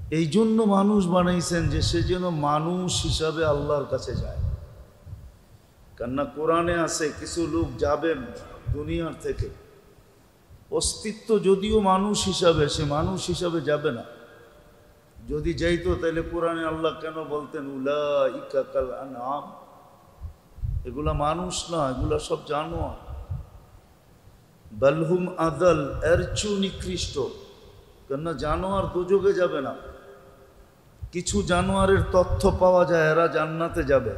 এই জন্য মানুষ বানাইছেন যে সে যেন মানুষ হিসাবে আল্লাহর কাছে যায়। কেননা কোরআনে আছে কিছু লোক যাবেন দুনিয়ার থেকে, অস্তিত্ব যদিও মানুষ হিসাবে, সে মানুষ হিসাবে যাবে না। যদি যাইতো তাহলে কোরআনে আল্লাহ কেন বলতেন উলাইকা কাল আনআম, এগুলা মানুষ না, এগুলা সব জানোয়ার। বালহুম আদাল, এর চেয়েও নিকৃষ্ট। কেননা জানোয়ার দোজখে যাবে না। কিছু জানোয়ারের তথ্য পাওয়া যায় এরা জান্নাতে যাবে।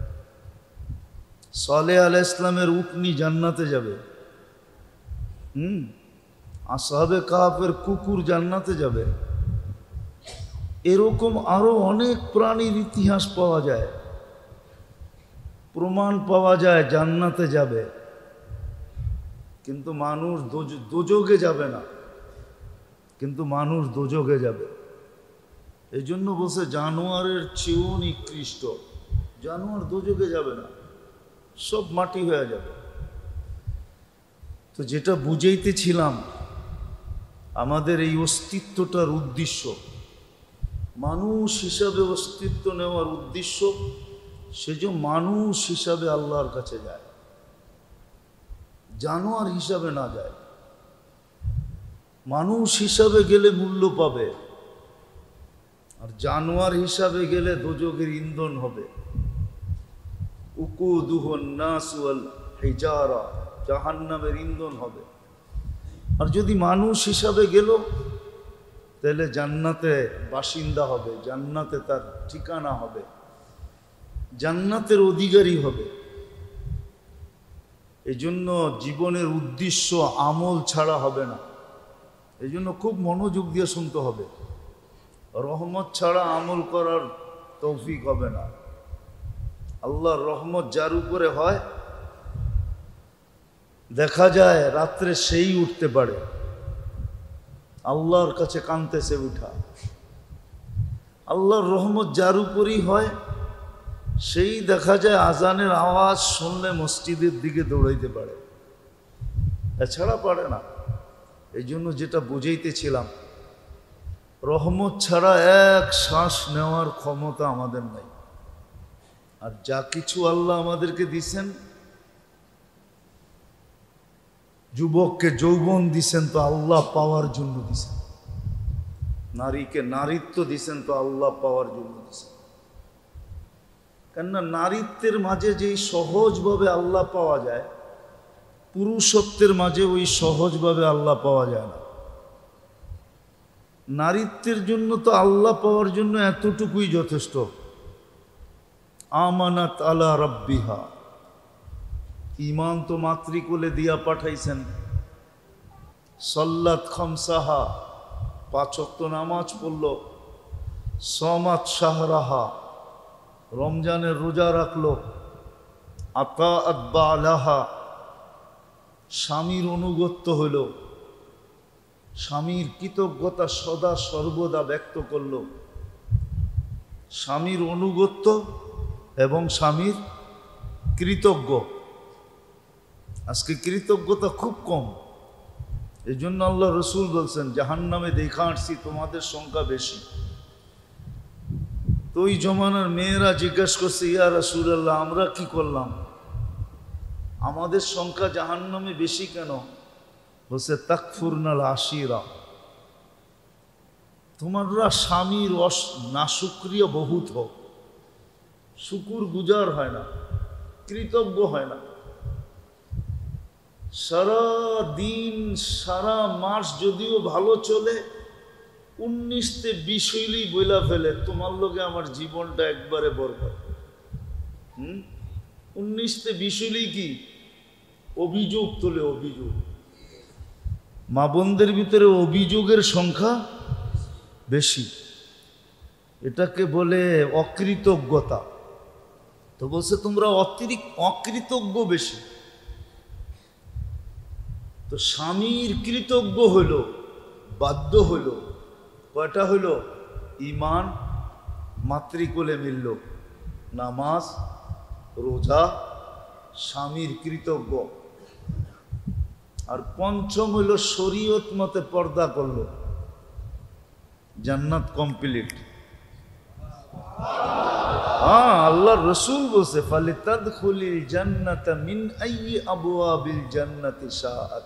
সালেহ আলাইহিস সালামের উটনি জান্নাতে যাবে। আসহাবে কাহফের কুকুর জান্নাতে যাবে। এরকম আরো অনেক প্রাণীর ইতিহাস পাওয়া যায়, প্রমাণ পাওয়া যায় জান্নাতে যাবে। কিন্তু মানুষ দোজখে যাবে না, কিন্তু মানুষ দোজখে যাবে। এই জন্য বলছে জানোয়ারের চেয়েও নিকৃষ্ট। জানোয়ার দোজখে যাবে না, সব মাটি হয়ে যাবে। তো যেটা বুঝাইতেছিলাম, আমাদের এই অস্তিত্বটার উদ্দেশ্য, মানুষ হিসাবে অস্তিত্ব নেওয়ার উদ্দেশ্য, সে যে মানুষ হিসাবে আল্লাহর কাছে যায়, জানোয়ার হিসাবে না যায়। মানুষ হিসাবে গেলে মূল্য পাবে, আর জানোয়ার হিসাবে গেলে দোজখের ইন্ধন হবে। উকুদুহুন নাস ওয়াল হিজারা, জাহান্নামের ইন্ধন হবে। আর যদি মানুষ হিসাবে গেল তাহলে জান্নাতে বাসিন্দা হবে, জান্নাতে তার ঠিকানা হবে, জান্নাতের অধিকারী হবে। এই জন্য জীবনের উদ্দেশ্য আমল ছাড়া হবে না। এই জন্য খুব মনোযোগ দিয়ে শুনতে হবে। রহমত ছাড়া আমল করার তৌফিক হবে না। আল্লাহর রহমত যার উপরে হয়, দেখা যায় রাত্রে সেই উঠতে পারে, আল্লাহর কাছে কাঁদতেছে উঠা। আল্লাহর রহমত যার উপরই হয়, সেই দেখা যায় আজানের আওয়াজ শুনলে মসজিদের দিকে দৌড়াইতে পারে, এছাড়া পারে না। এই জন্য যেটা বুঝাইতেছিলাম, রহমত ছাড়া এক শ্বাস নেওয়ার ক্ষমতা আমাদের নাই। আর যা কিছু আল্লাহ আমাদেরকে দিছেন, যুবককে যৌবন দিছেন তো আল্লাহ পাওয়ার জন্য দিছেন, নারীকে নারীত্ব দিছেন তো আল্লাহ পাওয়ার জন্য দিছেন। কেননা নারীত্বের মাঝে যেই সহজভাবে আল্লাহ পাওয়া যায়, পুরুষত্বের মাঝে ওই সহজভাবে আল্লাহ পাওয়া যায় না। নারীত্বের জন্য তো আল্লাহ পাওয়ার জন্য এতটুকুই যথেষ্ট। আমানাত আলা রাব্বিহা, ঈমান তো মাতৃকুলে দিয়া পাঠাইছেন। সাল্লাত খামসাহা, 5 ওয়াক্ত নামাজ পড়ল। সমাত শাহরাহা, রমজানের রোজা রাখলো। আতাআত বালাহা, স্বামীর অনুগত্য হইল, স্বামীর কৃতজ্ঞতা সদা সর্বদা ব্যক্ত করল। স্বামীর অনুগত্য এবং স্বামীর কৃতজ্ঞ। আজকে কৃতজ্ঞতা খুব কম। এই জন্য আল্লাহ রসুল বলছেন, জাহান্নামে দেখা আসছি তোমাদের সংখ্যা বেশি। তো ওই জমানার মেয়েরা জিজ্ঞাসা করছে, ইয়া রাসূলুল্লাহ, আমরা কি করলাম, আমাদের সংখ্যা জাহান্নামে বেশি কেন? বলছে, তাকফুরনাল আশিরা, তোমরা স্বামীর নাশুক্রিয়া বহুত হোক, শুকুর গুজার হয় না, কৃতজ্ঞ হয় না। সারা দিন সারা মাস যদিও ভালো চলে, 19তে 20 হইলেই বইলা ফেলে, তোমার লোকে আমার জীবনটা একবারে বরবাদ। 19তে 20 হইলেই কি অভিযোগ তোলে, অভিযোগ। মা বোনদের ভিতরে অভিযোগের সংখ্যা বেশি, এটাকে বলে অকৃতজ্ঞতা। তো বলছে তোমরা অকৃতজ্ঞ বেশি। তো স্বামীর কৃতজ্ঞ হইল, বাধ্য হইল, কয়টা হইল? ঈমান মাতৃকুলে মিলল, নামাজ রোজা, স্বামীর কৃতজ্ঞ। আর পঞ্চম হইল শরীয়ত মতে পর্দা করল, জান্নাত কমপ্লিট। হ্যাঁ, আল্লাহর রাসূল বলছে ফালিতাদখুলিল জান্নাতা মিন আইয়ি আবওয়াবিল জান্নাতি শাআত।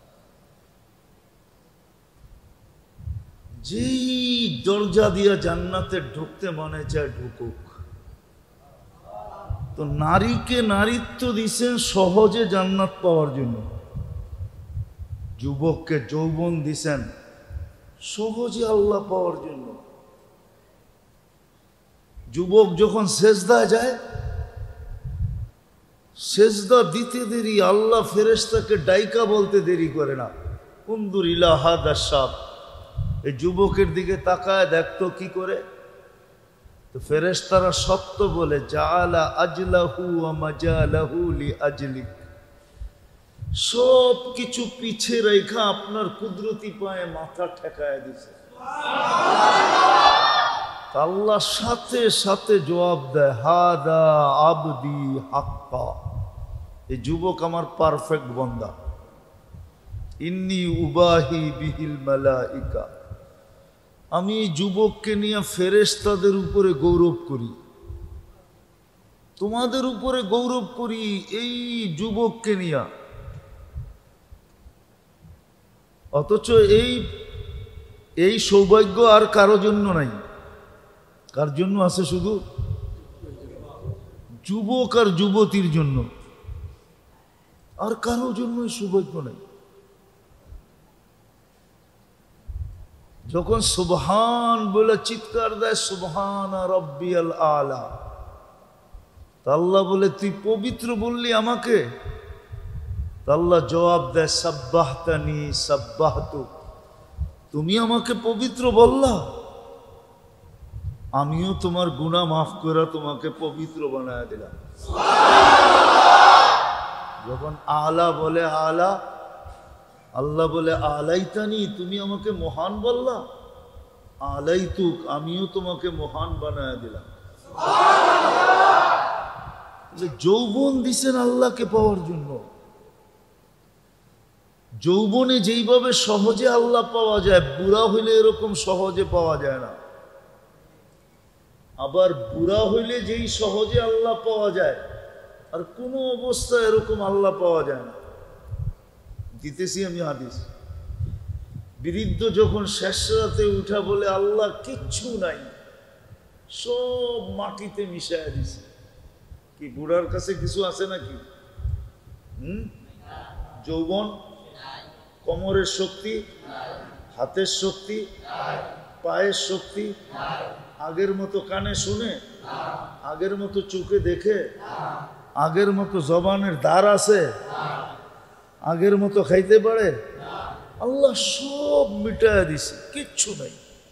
যেই দরজা দিয়া জান্নাতে ঢুকতে মনে চায় ঢুকুক। তো নারীকে নারীত্ব দিছেন সহজে জান্নাত পাওয়ার জন্য, যুবককে যৌবন দিছেন সহজে আল্লাহ পাওয়ার জন্য। যুবক যখন সেজদায় যায়, সেজদা দিতে দেরি আল্লাহ ফেরেশতাকে ডাইকা বলতে দেরি করে না, উনদুর ইলা হাদা শাব, এই যুবকের দিকে তাকায় দেখতো কি করে। তো ফেরেশতারা সত্য বলে জাআলা আজলাহু ওয়া মাজালাহু লিআজলিক, সব কিছু পিছে রেখা আপনার কুদরতি পায়ে মাথা ঠেকায় দিছে। আল্লাহ সাথে সাথে জবাব দেয় হাদা আবদি হাক্কা, এই যুবক আমার পারফেক্ট বান্দা। ইন্নী উবাহি বিহিল মালাইকা, আমি যুবককে নিয়ে ফেরেশতাদের উপরে গৌরব করি, তোমাদের উপরে গৌরব করি এই যুবককে নিয়ে। অথচ এই সৌভাগ্য আর কারো জন্য নাই। কার জন্য আছে? শুধু যুবক আর যুবতীর জন্য, আর কারো জন্য সৌভাগ্য নাই। যখন সুবহান বলে চিৎকার দেয় সুবহান রাব্বিয়াল আলা, আল্লাহ বলে তুই পবিত্র বললি আমাকে, আল্লাহ জবাব দেয় সাব্বাহতানি সাব্বাহতু, তুমি আমাকে পবিত্র বললা, আমিও তোমার গুনাহ মাফ করে তোমাকে পবিত্র বানায় দিলাম। যখন আলা বলে আলা, আল্লাহ বলে আলাইতানি, তুমি আমাকে মহান বললা, আলাইতুক, আমিও তোমাকে মহান বানায় দিলাম। যৌবন দিছেন আল্লাহকে পাওয়ার জন্য। যৌবনে যেইভাবে সহজে আল্লাহ পাওয়া যায়, বুড়া হইলে এরকম সহজে পাওয়া যায় না। আবার বুড়া হইলে যেই সহজে আল্লাহ পাওয়া যায়, আর কোনো অবস্থায় এরকম আল্লাহ পাওয়া যায় না। দিতেছি আমি হাদিস। বৃদ্ধ যখন শেষ রাতে উঠা বলে আল্লাহ কিচ্ছু নাই, সব মাটিতে মিশাইয়া দিছে। কি বুড়ার কাছে কিছু আছে নাকি? যৌবন, কোমরের শক্তি, হাতের শক্তি, পায়ের শক্তি, আগের মতো কানে শুনে, আগের মতো চোখে দেখে, আগের মতো জবানের দ্বার আছে, আগের মতো খাইতে পারে? আল্লাহ সব মিটায়া দিছে, কিচ্ছু নাই।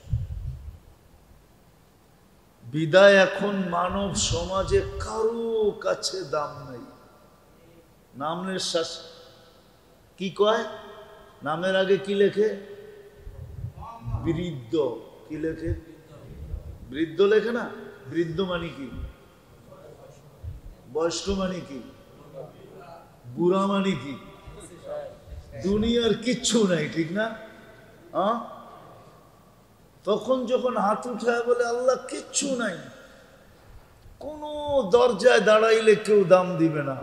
বিদায় এখন মানব সমাজে কারো কাছে দাম নাই। নামের কি কয়? নামের আগে কি লেখে? বৃদ্ধ। কি লেখে? বৃদ্ধ লেখে না? বৃদ্ধ মানে কি? বয়স্ক মানে কি? বুড়া মানে কি? দুনিয়ার কিচ্ছু নাই, ঠিক না? তখন যখন হাত উঠায় বলে আল্লাহ কিচ্ছু নাই, কোন দরজায় দাঁড়াইলে কেউ দাম দিবে না,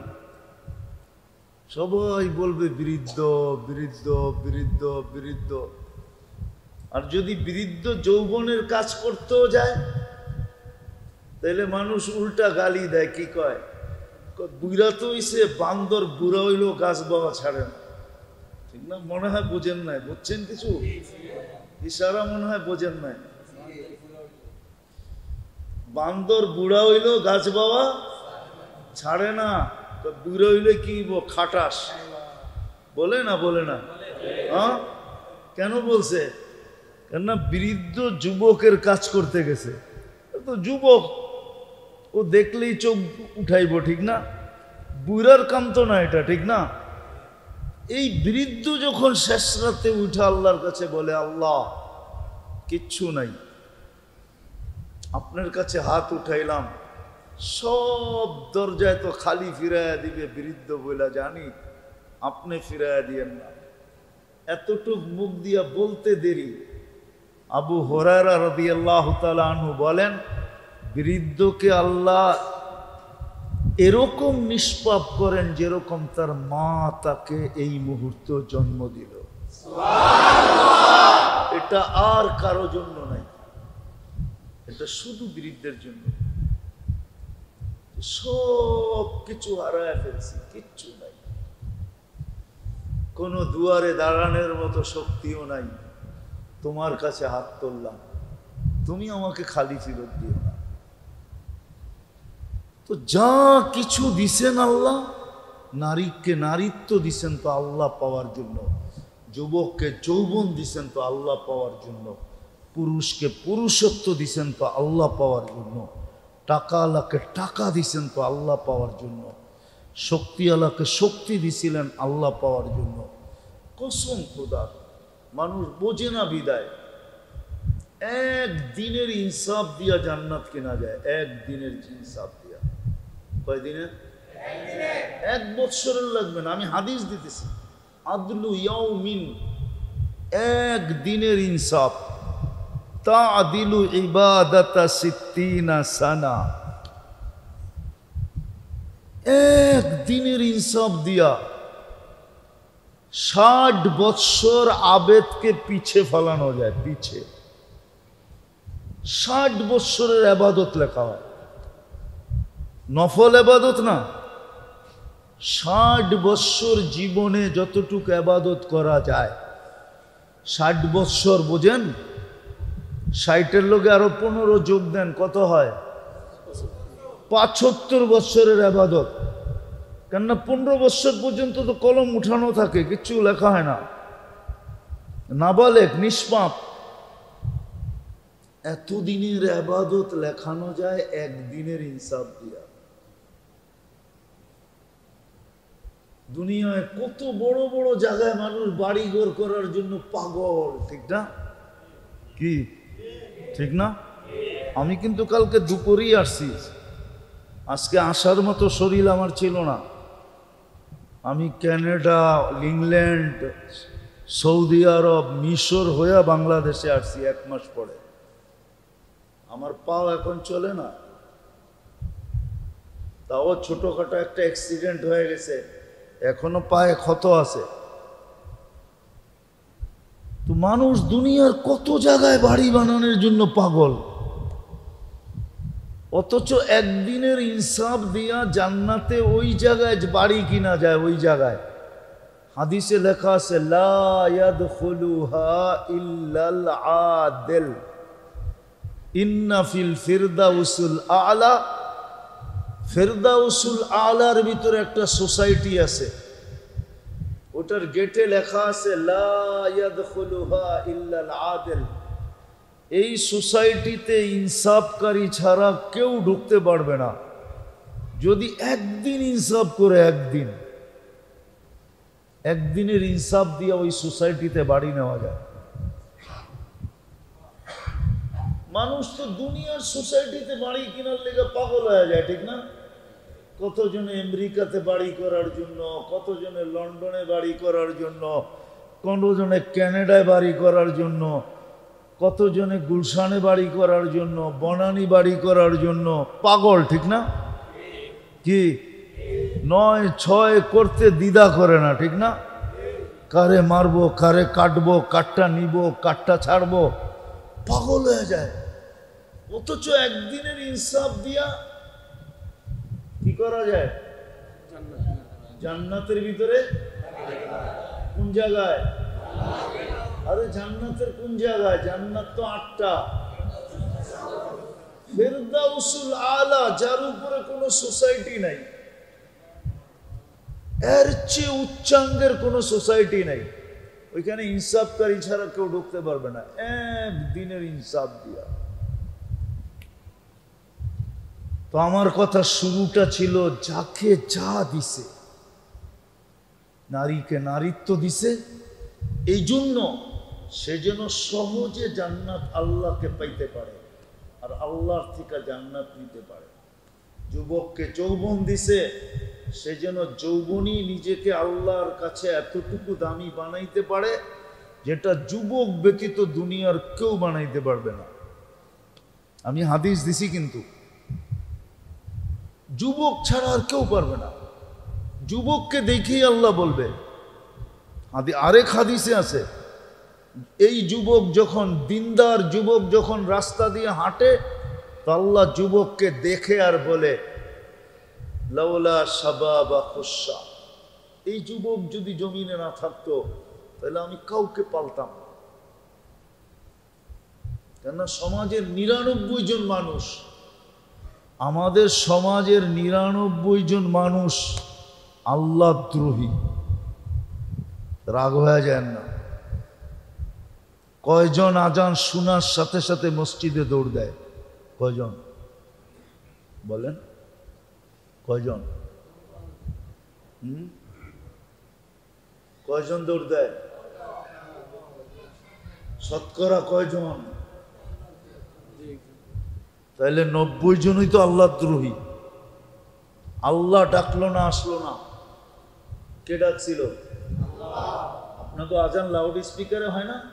সবাই বলবে বৃদ্ধ বৃদ্ধ বৃদ্ধ বৃদ্ধ। আর যদি বৃদ্ধ যৌবনের কাজ করতেও যায়, তাহলে মানুষ উল্টা গালি দেয়। কি কয়? বুড়া তো হইছে বান্দর, বুড়া হইলেও গাছ বাবা ছাড়ে না, ঠিক না? মনে হয় বোঝেন নাই, বুঝছেন কিছু ইশারা মনে হয় বোঝেন নাই। বান্দর বুড়া হইলেও গাছ বাবা ছাড়ে না, তো বুড়া হইলে কি খাটাস বলে না? বলে না? হ্যাঁ, কেন বলছে? কেননা বৃদ্ধ যুবকের কাজ করতে গেছে। তো যুবক ও দেখলেই চোখ উঠাইব, ঠিক না? বুড়ার কাম তো না এটা, ঠিক না? এই বৃদ্ধ যখন শেষ রাতে উঠে আল্লাহর কাছে বলে আল্লাহ কিচ্ছু নাই, আপনার কাছে হাত উঠাইলাম, সব দরজায় তো খালি ফিরাইয়া দিবে বৃদ্ধ বলে জানি, আপনি ফিরাইয়া দিয়েন না। এতটুক মুখ দিয়া বলতে দেরি, আবু হুরায়রা রাদিয়াল্লাহু তাআলা আনহু বলেন, বৃদ্ধকে আল্লাহ এরকম নিষ্পাপ করেন যেরকম তার মা তাকে এই মুহূর্তে জন্ম দিল। এটা আর কারো জন্য নাই, এটা শুধু বৃদ্ধের জন্য। সব কিছু হারায় ফেলছি, কিচ্ছু নাই, কোনো দুয়ারে দাঁড়ানোর মতো শক্তিও নাই। তোমার কাছে হাত তুললাম, তুমি আমাকে খালি ফেরত দিও না। তো যা কিছু দিছেন আল্লাহ, নারীকে নারীত্ব দিছেন তো আল্লাহ পাওয়ার জন্য, যুবককে যৌবন দিছেন তো আল্লাহ পাওয়ার জন্য, পুরুষকে পুরুষত্ব দিছেন তো আল্লাহ পাওয়ার জন্য, টাকাওয়ালাকে টাকা দিছেন তো আল্লাহ পাওয়ার জন্য, শক্তিওয়ালাকে শক্তি দিছিলেন আল্লাহ পাওয়ার জন্য। কসম খোদা, মানুষ বোঝে না বিদায়। একদিনের ইনসাফ দিয়া জান্নাত কেনা যায়, একদিনের ইনসাফ দিয়া। কয়দিনের? এক বৎসরের লাগবে না, আমি হাদিস দিতেছি। আদলু ইয়াউমিন, একদিনের ইনসাফ, তাআদিলু ইবাদাতা সিত্তিনা সানা। একদিনের ইনসাফ দিয়া 60 বৎসর আবেদকে পিছে ফেলানো যায়, পিছে। 60 বৎসরের আবাদত লেখা হয়, নফল আবাদত না। 60 বৎসর জীবনে যতটুকু আবাদত করা যায়, 60 বৎসর বোঝেন, 60-এর লোকে আরো 15 যোগ দেন, কত হয়? 75 বৎসরের আবাদত। কেননা 15 বৎসর পর্যন্ত তো কলম উঠানো থাকে, কিচ্ছু লেখা হয় না, নাবালেক, নিষ্পাপ। এতদিনের আবাদত লেখানো যায় একদিনের ইনসাফ দিয়া। দুনিয়ায় কত বড় বড় জায়গায় মানুষ বাড়িঘর করার জন্য পাগল, ঠিক না? কি ঠিক না? আমি কিন্তু কালকে দুপুরেই আসছি, আজকে আসার মতো শরীর আমার ছিল না। আমি কানাডা, ইংল্যান্ড, সৌদি আরব, মিশর হয়ে বাংলাদেশে আসছি 1 মাস পরে। আমার পাও এখন চলে না, তাও ছোটখাটো একটা অ্যাক্সিডেন্ট হয়ে গেছে, এখনো পায়ে ক্ষত আছে। তো মানুষ দুনিয়ার কত জায়গায় বাড়ি বানানোর জন্য পাগল, অথচ একদিনের ইনসাফ দিয়া জান্নাতে ওই জায়গায় বাড়ি কিনা যায়। ওই জায়গায় হাদিসে লেখা আছে, লা ইয়াদখুলুহা ইল্লাল আদিল, ইন্না ফিল ফিরদাউসুল আ'লা। ফিরদাউসুল আ'লার ভিতরে একটা সোসাইটি আছে, ওটার গেটে লেখা আছে লা ইয়াদখুলুহা ইল্লাল আদিল। এই সোসাইটিতে ইনসাফকারী ছাড়া কেউ ঢুকতে পারবে না। যদি একদিন ইনসাফ করে, একদিনের ইনসাফ দিয়ে ওই সোসাইটিতে বাড়ি নেওয়া যায়। মানুষ তো দুনিয়ার সোসাইটিতে বাড়ি কেনার লেগে পাগল হয়ে যায়, ঠিক না? কতজনে আমেরিকাতে বাড়ি করার জন্য, কতজনে লন্ডনে বাড়ি করার জন্য, কতজনে কানাডায় বাড়ি করার জন্য, কতজনে গুলশানে বাড়ি করার জন্য, বনানী বাড়ি করার জন্য পাগল, ঠিক না? কি 9-6 করতে দ্বিধা করে না, ঠিক না? কারে মারবো, কারে কাটবো, কাটটা নিব, কাটটা ছাড়বো, পাগল হয়ে যায়। অথচ একদিনের ইনসাফ দিয়া কি করা যায়? জান্নাতের ভিতরে। কোন জায়গায়? আরে জান্নাতের কোন জায়গায়? জান্নাত তো 8টা। ফিরদাউসুল আ'লা, যার উপরে কোনো সোসাইটি নাই, এর চেয়ে উচ্চাঙ্গের কোনো সোসাইটি নাই। ওইখানে ইনসাফকারী ছাড়া কেউ ঢুকতে পারবে না, একদিনের ইনসাফ দিয়া। তো আমার কথা শুরুটা ছিল, যাকে যা দিছে, নারীকে নারীত্ব দিছে, এই জন্য সে যেন সহজে জান্নাত আল্লাহকে পাইতে পারে আর আল্লাহর থেকে জান্নাত নিতে পারে। যুবককে যৌবন দিছে, সে যেন যৌবনই নিজেকে আল্লাহর কাছে এতটুকু দামি বানাইতে পারে যেটা যুবক ব্যতীত দুনিয়ার কেউ বানাইতে পারবে না। আমি হাদিস দিছি, কিন্তু যুবক ছাড়া আর কেউ পারবে না। যুবককে দেখেই আল্লাহ বলবে, আরেক হাদিসে আছে, এই যুবক যখন, দিনদার যুবক যখন রাস্তা দিয়ে হাঁটে, তো আল্লাহ যুবককে দেখে আর বলে, লাউলা শাবাবা খুশা, এই যুবক যদি জমিনে না থাকতো তাহলে আমি কাউকে পালতাম। কেননা সমাজের ৯৯ জন মানুষ, আমাদের সমাজের ৯৯ জন মানুষ আল্লাহ দ্রোহী। রাগ হয়ে যায় না? কয়জন আজান শোনার সাথে সাথে মসজিদে দৌড় দেয়? কয়জন বলেন? কয়জন? কয়জন দৌড় দেয়? শতকরা কয়জন? তাহলে ৯০ জনই তো আল্লাহ দ্রোহী। আল্লাহ ডাকলো না, আসলো না, কে ডাকছিল? আপনার তো আজান লাউড স্পিকারে হয় না?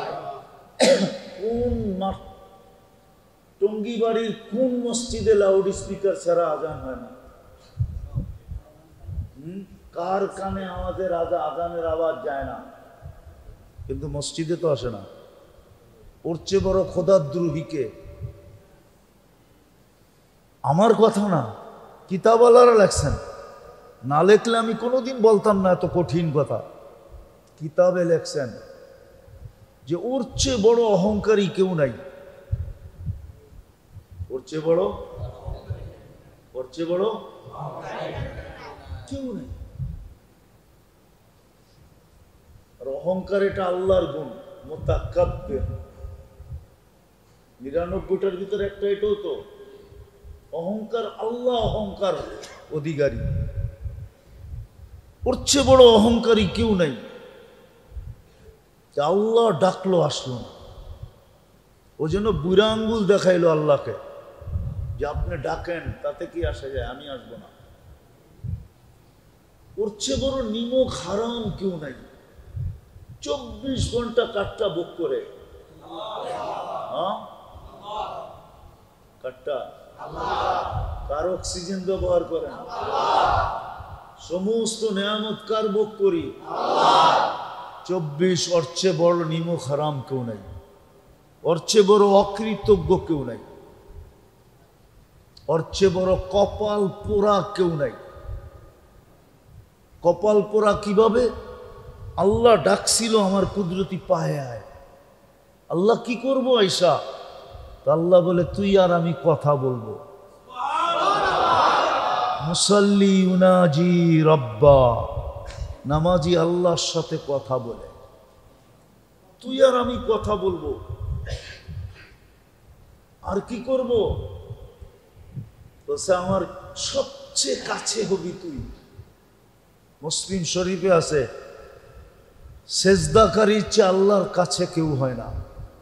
কোন টঙ্গী বাড়ির কোন মসজিদে লাউড স্পিকার ছাড়া আজান হয় না? কার কানে আমাদের আজানের আওয়াজ যায় না? কিন্তু মসজিদে তো আসে না। ওর চেয়ে বড় খোদাদ্রোহীকে, আমার কথা না, কিতাবওয়ালারা লেখছেন, না লেখলে আমি কোনোদিন বলতাম না এত কঠিন কথা। কিতাবে লেখছেন যে ওর চেয়ে বড় অহংকারী কেউ নাই। ওর চেয়ে বড় কেউ নাই। আর অহংকার এটা আল্লাহর গুণ, মুতাকাব্বির। ৯৯টার ভিতরে একটা এটাও তো অহংকার। আল্লাহ অহংকার অধিকারী, ওর চেয়ে বড় অহংকারী কেউ নাই। আল্লাহ ডাকলো, আসলো না। ও জন্য বুড়া আঙ্গুল দেখাইলো আল্লাহকে যে আপনি ডাকেন, তাতে কি আসা যায়, আমি আসবো না। ওর চেয়ে বড় নিমক হারাম কেউ নাই। ২৪ ঘন্টা কাঠটা বুক করে, কাঠটা কার অক্সিজেন ব্যবহার করেন, সমস্ত নেয়ামত কার ভোগ করি? ২৪। ওর চেয়ে বড় নিমক হারাম কেউ নাই, ওর চেয়ে বড় অকৃতজ্ঞ কেউ নাই, ওর চেয়ে বড় কপাল পোড়া কেউ নাই। কপাল পোড়া কিভাবে? আল্লাহ ডাকছিল আমার কুদরতি পায়ে আয়। আল্লাহ কি করবো আয়সা? আল্লাহ বলে তুই আর আমি কথা বলবো। মুসাল্লি উনাজি রব্বা, নামাজি আল্লাহর সাথে কথা বলে, তুই আর আমি কথা বলবো। আর কি করব? বলছে আমার সবচেয়ে কাছে হবি তুই। মুসলিম শরীফে আছে, সেজদাকারীর চেয়ে আল্লাহর কাছে কেউ হয় না।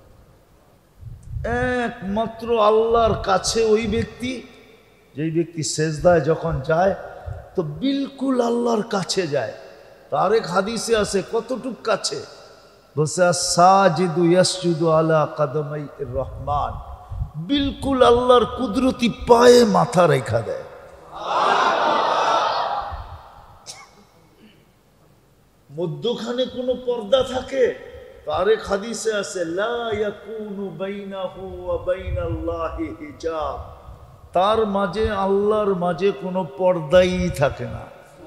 একমাত্র আল্লাহর কাছে ওই ব্যক্তি, যেই ব্যক্তি সেজদায় যখন যায় তো বিলকুল আল্লাহর কাছে যায়। তার এক হাদিসে আছে, কতটুক কাছে? বলছে সাজিদু ইয়াসজুদু আলা কাদামাই রহমান, বিলকুল আল্লাহর কুদরতি পায়ে মাথা রেখা দেয়। মধ্যখানে কোনো পর্দা থাকে? তার এক হাদিসে আছে, লা ইয়াকুনু বাইনাহু ওয়া বাইনাল্লাহি হিজাব, তার মাঝে আল্লাহর মাঝে কোনো পর্দাই থাকে না।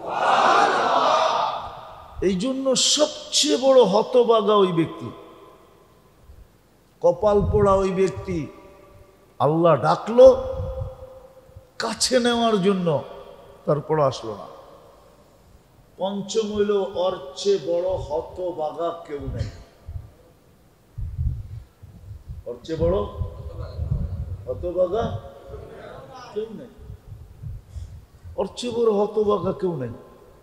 এই জন্য সবচেয়ে বড় হতভাগা ওই ব্যক্তি, কপাল পোড়া ওই ব্যক্তি। আল্লাহ ডাকলো কাছে নেওয়ার জন্য, তারপর আসলো না। পঞ্চম হইল, ওর চেয়ে বড় হতভাগা কেউ নেই। ওর চেয়ে বড় হতভাগা কেউ নেই। ওর চেয়ে বড় হতভাগা কেউ নেই।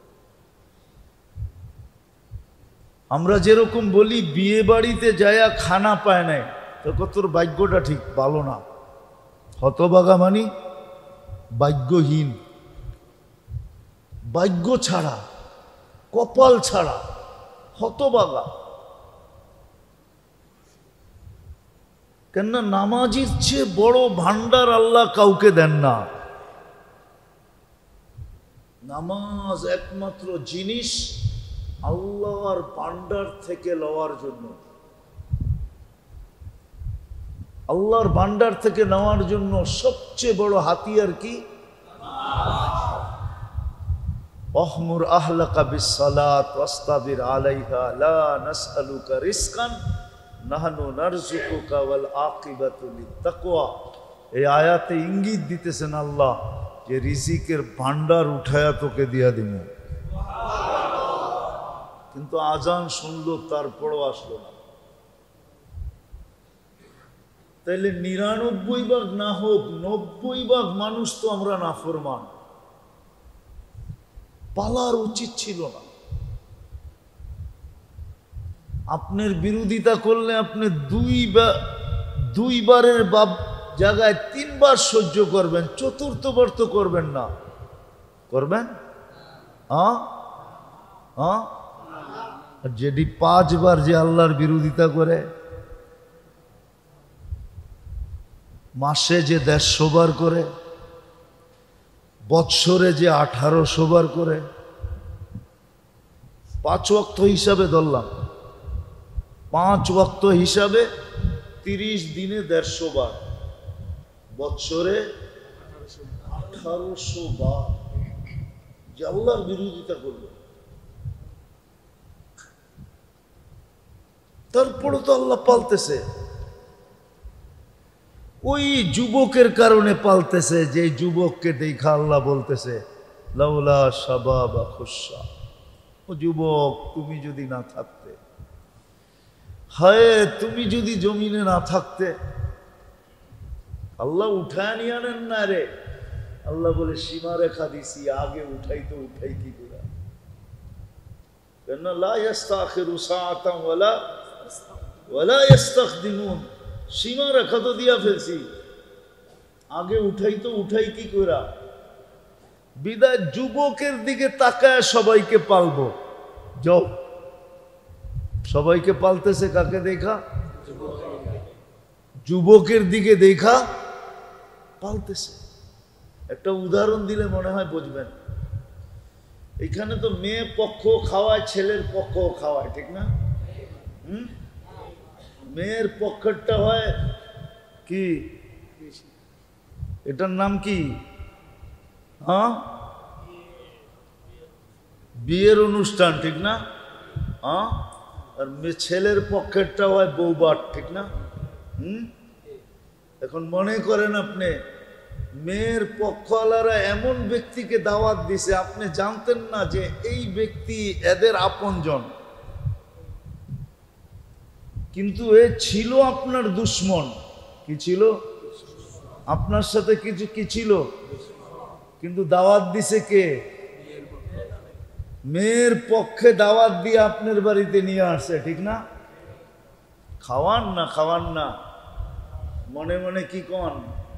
আমরা যেরকম বলি বিয়ে বাড়িতে যায়া খানা পায় নাই, তো তোর ভাগ্যটা ঠিক ভালো না। হতভাগা মানি ভাগ্যহীন, ভাগ্য ছাড়া, কপাল ছাড়া, হতভাগা। কেননা নামাজির চেয়ে বড় ভান্ডার আল্লাহ কাউকে দেন না। নামাজ একমাত্র জিনিস আল্লাহর ভান্ডার থেকে লওয়ার জন্য, আল্লাহর ভান্ডার থেকে নেওয়ার জন্য সবচেয়ে বড় হাতিয়ার কি? অহমুর আহলাকা বিসসালাত ওয়াসতাবির আলাইহা লা নাসআলুকা রিজকান নাহনু নারযুকুকা ওয়াল আকিবাতু লিত্তাকওয়া। এই আয়াতে ইঙ্গিত দিতেছেন আল্লাহ যে রিজিকের ভান্ডার উঠায়া তোকে দিয়া দিব। কিন্তু আজান শুনলো তারপরও আসলো না। তাইলে ৯৯ ভাগ না হোক ৯০ ভাগ মানুষ তো আমরা নাফরমান। পালার উচিত ছিল না। আপনার বিরোধিতা করলে আপনি দুইবারের জায়গায় ৩ বার সহ্য করবেন, চতুর্থবার তো করবেন না। করবেন? আর যেটি ৫ বার যে আল্লাহর বিরোধিতা করে, মাসে যে ১৫০ বার করে, বৎসরে যে ১৮০০ বার করে, ৫ ওয়াক্ত হিসাবে ধরলাম, ৫ ওয়াক্ত হিসাবে ৩০ দিনে ১৫০ বার, বৎসরে ১৮০০ বার যে আল্লাহর বিরোধিতা করবে। তারপরে তো আল্লাহ পালতেছে। ওই যুবকের কারণে পালতেছে, যে যুবককে দেখা আল্লাহ বলতেছে লাউলা শাবাবা খুশা, ও যুবক তুমি যদি না থাকতে, হায় তুমি যদি জমিনে না থাকতে। আল্লাহ উঠায় নিয়ে আনেন না রে, আল্লাহ বলে সীমা রেখা দিছি, আগে উঠাই তো উঠাই কি করে। কেন লা ইস্তাখিরু সাআতান ওয়ালা ইস্তাকদিমুন, সীমা রেখা তো দিয়া ফেলছি, আগে উঠাই তো উঠাই কি করে। বিদায় যুবকের দিকে তাকায় সবাইকে পালবো। যাও, সবাইকে পালতেছে কাকে দেখা? যুবকের দিকে দেখা পালতেছে। একটা উদাহরণ দিলে মনে হয় বুঝবেন। এখানে তো মেয়ে পক্ষ খাওয়ায়, ছেলের পক্ষ খাওয়ায়, ঠিক না? মেয়ের পক্ষেরটা হয় কি, এটার নাম কি? বিয়ের অনুষ্ঠান, ঠিক না? আর ছেলের পক্ষেরটা হয় বৌবাট, ঠিক না? এখন মনে করেন আপনি মেয়ের পক্ষওয়ালারা এমন ব্যক্তিকে দাওয়াত দিছে, আপনি জানতেন না যে এই ব্যক্তি এদের আপনজন, কিন্তু এ ছিল আপনার দুশ্মন। কি ছিল? আপনার সাথে কিছু কি ছিল, কিন্তু দাওয়াত দিছে কে? মেয়ের পক্ষে দাওয়াত দিয়ে আপনার বাড়িতে নিয়ে আসছে, ঠিক না? খাওয়ান না, খাওয়ান না, মনে মনে কি কন?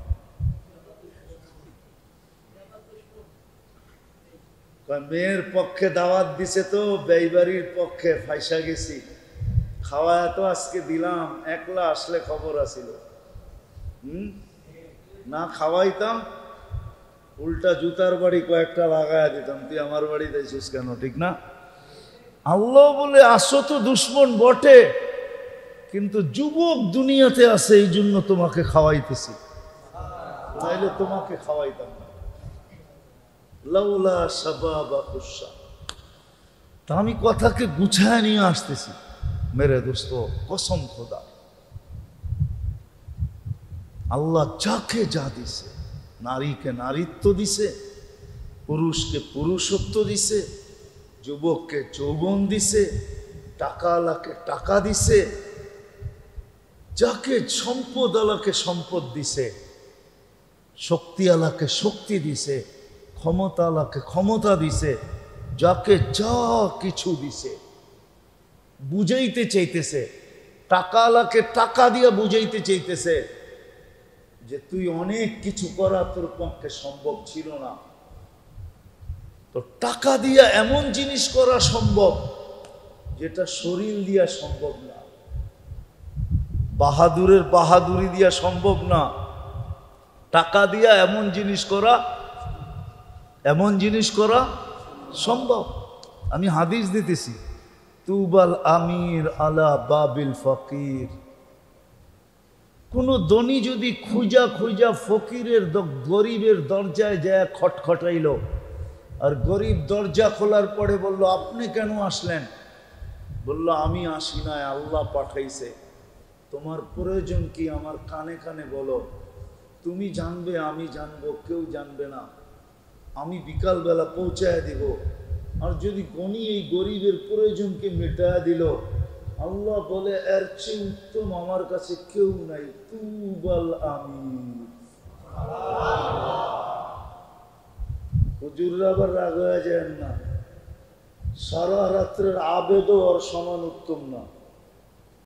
মেয়ের পক্ষে দাওয়াত দিছে তো বেইবাড়ির পক্ষে ফাইসা গেছি, খাওয়ায় তো আজকে দিলাম, একলা আসলে খবর আছিল। না খাওয়াইতাম, উল্টা জুতার বাড়ি কয়েকটা লাগায় দিতাম, তুই আমার বাড়ি দিয়েছিস কেন, ঠিক না? আল্লাহ বলে আসো তো দুশ্মন বটে, কিন্তু যুবক দুনিয়াতে আছে এই জন্য তোমাকে খাওয়াইতেছি, নাইলে তোমাকে খাওয়াইতাম না। লাউলা শাবাবা খুশা। তা আমি কথাকে গুছায় নিয়ে আসতেছি মেরে দোস্ত, কসম খোদা, আল্লাহ যাকে যা দিছে, নারীকে নারীত্ব দিছে, পুরুষকে পুরুষত্ব দিছে, যুবককে যৌবন দিছে, টাকাওয়ালাকে টাকা দিছে, যাকে সম্পদ আলাকে সম্পদ দিছে, শক্তিওয়ালাকে শক্তি দিছে, ক্ষমতাওয়ালাকে ক্ষমতা দিছে, যাকে যা কিছু দিছে বুঝাইতে চাইতেছে। টাকাওয়ালাকে টাকা দিয়া বুঝাইতে চাইতেছে যে তুই অনেক কিছু করা তোর পক্ষে সম্ভব ছিল না, তো টাকা দিয়া এমন জিনিস করা সম্ভব যেটা শরীর দিয়া সম্ভব না। বাহাদুরের বাহাদুরি দিয়া সম্ভব না, টাকা দিয়া এমন জিনিস করা সম্ভব। আমি হাদিস দিতেছি, তুবাল আমির আলা বাবিল ফকির। কোন ধনী যদি খুঁজা ফকিরের গরিবের দরজায় যায় খটখটাইল, আর গরিব দরজা খোলার পরে বলল, আপনি কেন আসলেন? বলল, আমি আসি নাই, আল্লাহ পাঠাইছে। তোমার প্রয়োজন কি আমার কানে কানে বলো, তুমি জানবে, আমি জানবো, কেউ জানবে না। আমি বিকালবেলা পৌঁছায় দিব। আর যদি গনি এই গরিবের প্রয়োজনকে মেটায়া দিল, আল্লাহ বলে, এর চেয়ে উত্তম আমার কাছে কেউ নাই। তুবাল আমির। হুজুররা আবার রাগ হয়ে যায় না, সারা রাত্রের আবেদও আর সমান উত্তম না।